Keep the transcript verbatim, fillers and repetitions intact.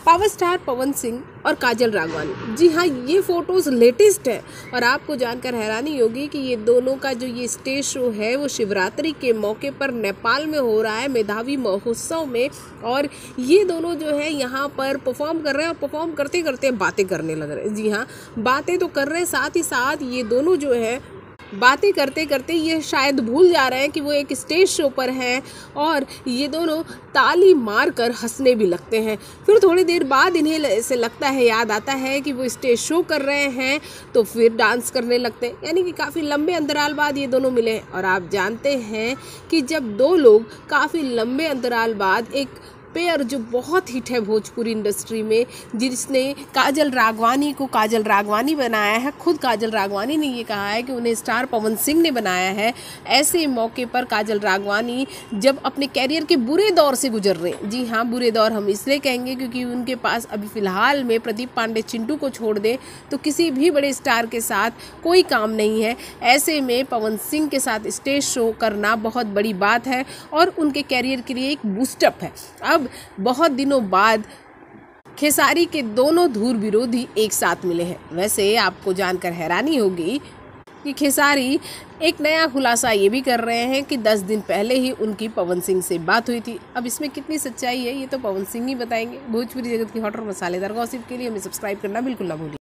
Power star Pawan Singh और काजल राघवानी। जी हाँ, ये फोटोज़ लेटेस्ट है और आपको जानकर हैरानी होगी कि ये दोनों का जो ये स्टेज शो है वो शिवरात्रि के मौके पर नेपाल में हो रहा है, मेधावी महोत्सव में। और ये दोनों जो है यहाँ पर परफॉर्म कर रहे हैं और परफॉर्म करते करते बातें करने लग रहे हैं। जी हाँ, बातें तो कर रहे हैं, साथ ही साथ ये दोनों जो है बातें करते करते ये शायद भूल जा रहे हैं कि वो एक स्टेज शो पर हैं और ये दोनों ताली मार कर हंसने भी लगते हैं। फिर थोड़ी देर बाद इन्हें ऐसे लगता है, याद आता है कि वो स्टेज शो कर रहे हैं, तो फिर डांस करने लगते हैं। यानी कि काफ़ी लंबे अंतराल बाद ये दोनों मिले हैं। और आप जानते हैं कि जब दो लोग काफ़ी लंबे अंतराल बाद एक पेयर जो बहुत हिट है भोजपुरी इंडस्ट्री में, जिसने काजल राघवानी को काजल राघवानी बनाया है, खुद काजल राघवानी ने ये कहा है कि उन्हें स्टार पवन सिंह ने बनाया है। ऐसे मौके पर काजल राघवानी जब अपने कैरियर के बुरे दौर से गुजर रहे हैं, जी हाँ बुरे दौर हम इसलिए कहेंगे क्योंकि उनके पास अभी फ़िलहाल में प्रदीप पांडे चिंटू को छोड़ दें तो किसी भी बड़े स्टार के साथ कोई काम नहीं है। ऐसे में पवन सिंह के साथ स्टेज शो करना बहुत बड़ी बात है और उनके कैरियर के लिए एक बूस्टअप है। अब बहुत दिनों बाद खेसारी के दोनों धुर विरोधी एक साथ मिले हैं। वैसे आपको जानकर हैरानी होगी कि खेसारी एक नया खुलासा ये भी कर रहे हैं कि दस दिन पहले ही उनकी पवन सिंह से बात हुई थी। अब इसमें कितनी सच्चाई है ये तो पवन सिंह ही बताएंगे। भोजपुरी जगत की हॉट और मसालेदार गॉसिप के लिए हमें सब्सक्राइब करना बिल्कुल ना भूलिए।